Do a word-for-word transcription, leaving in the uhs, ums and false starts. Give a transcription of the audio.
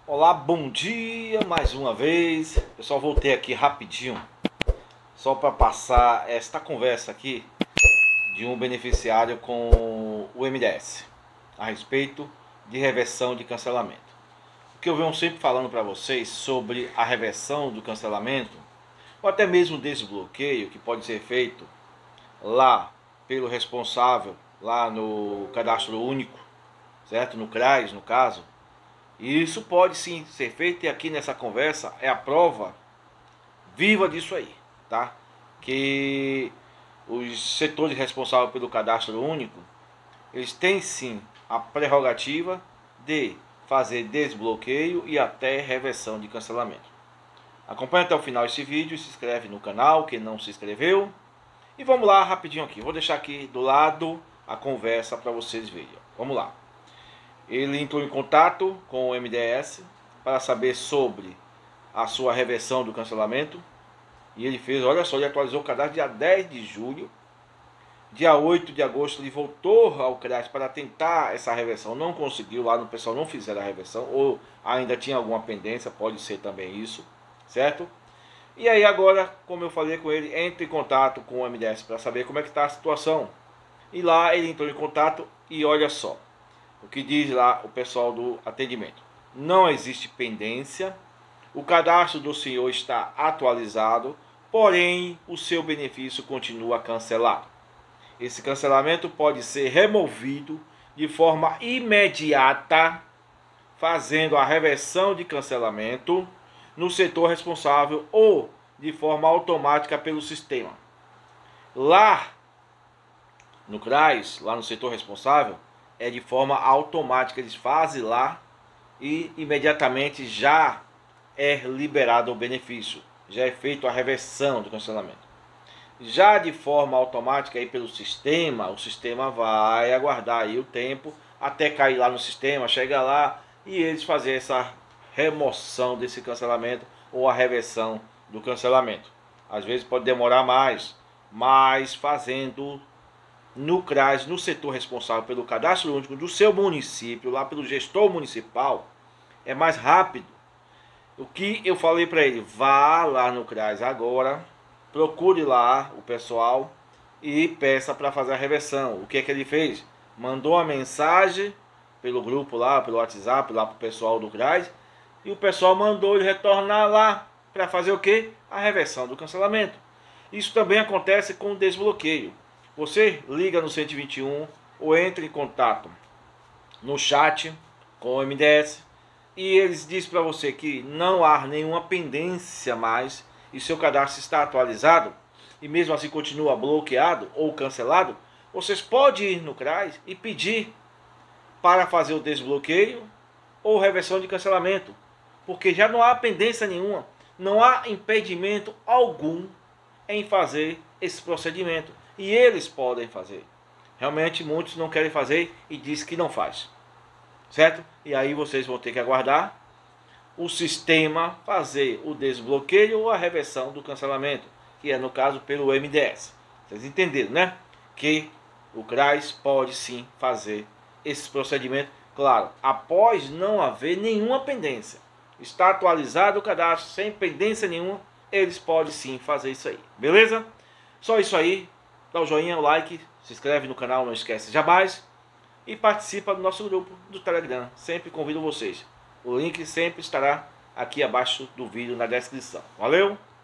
Olá, bom dia mais uma vez. Pessoal, voltei aqui rapidinho só para passar esta conversa aqui de um beneficiário com o M D S a respeito de reversão de cancelamento. O que eu venho sempre falando para vocês sobre a reversão do cancelamento ou até mesmo desbloqueio que pode ser feito lá pelo responsável, lá no cadastro único, certo? No CRAS, no caso. E isso pode sim ser feito, e aqui nessa conversa é a prova viva disso aí, tá? Que os setores responsáveis pelo cadastro único, eles têm sim a prerrogativa de fazer desbloqueio e até reversão de cancelamento. Acompanhe até o final esse vídeo, se inscreve no canal, quem não se inscreveu. E vamos lá rapidinho aqui, vou deixar aqui do lado a conversa para vocês verem. Vamos lá. Ele entrou em contato com o M D S para saber sobre a sua reversão do cancelamento. E ele fez, olha só, ele atualizou o cadastro dia dez de julho. Dia oito de agosto ele voltou ao CRAS para tentar essa reversão. Não conseguiu, lá no pessoal não fizeram a reversão. Ou ainda tinha alguma pendência, pode ser também isso, certo? E aí agora, como eu falei com ele, entre em contato com o M D S para saber como é que está a situação. E lá ele entrou em contato e olha só. O que diz lá o pessoal do atendimento: não existe pendência, o cadastro do senhor está atualizado, porém o seu benefício continua cancelado. Esse cancelamento pode ser removido de forma imediata, fazendo a reversão de cancelamento no setor responsável ou de forma automática pelo sistema. Lá no CRAS, lá no setor responsável, é de forma automática, eles fazem lá e imediatamente já é liberado o benefício, já é feita a reversão do cancelamento. Já de forma automática aí pelo sistema, o sistema vai aguardar aí o tempo até cair lá no sistema, chega lá e eles fazem essa remoção desse cancelamento ou a reversão do cancelamento. Às vezes pode demorar mais, mas fazendo no CRAS, no setor responsável pelo cadastro único do seu município, lá pelo gestor municipal, é mais rápido. O que eu falei para ele: vá lá no CRAS agora, procure lá o pessoal e peça para fazer a reversão. O que é que ele fez? Mandou uma mensagem pelo grupo lá, pelo WhatsApp, lá para o pessoal do CRAS, e o pessoal mandou ele retornar lá para fazer o que? A reversão do cancelamento. Isso também acontece com o desbloqueio. Você liga no cento e vinte e um ou entra em contato no chat com o M D S e eles dizem para você que não há nenhuma pendência mais e seu cadastro está atualizado e mesmo assim continua bloqueado ou cancelado. Vocês podem ir no CRAS e pedir para fazer o desbloqueio ou reversão de cancelamento, porque já não há pendência nenhuma, não há impedimento algum em fazer esse procedimento. E eles podem fazer. Realmente muitos não querem fazer e diz que não faz. Certo? E aí vocês vão ter que aguardar o sistema fazer o desbloqueio ou a reversão do cancelamento, que é no caso pelo M D S. Vocês entenderam, né? Que o CRAS pode sim fazer esse procedimento, claro, após não haver nenhuma pendência. Está atualizado o cadastro sem pendência nenhuma, eles podem sim fazer isso aí. Beleza? Só isso aí. Dá o joinha, o like, se inscreve no canal, não esquece jamais. E participa do nosso grupo do Telegram. Sempre convido vocês. O link sempre estará aqui abaixo do vídeo na descrição. Valeu!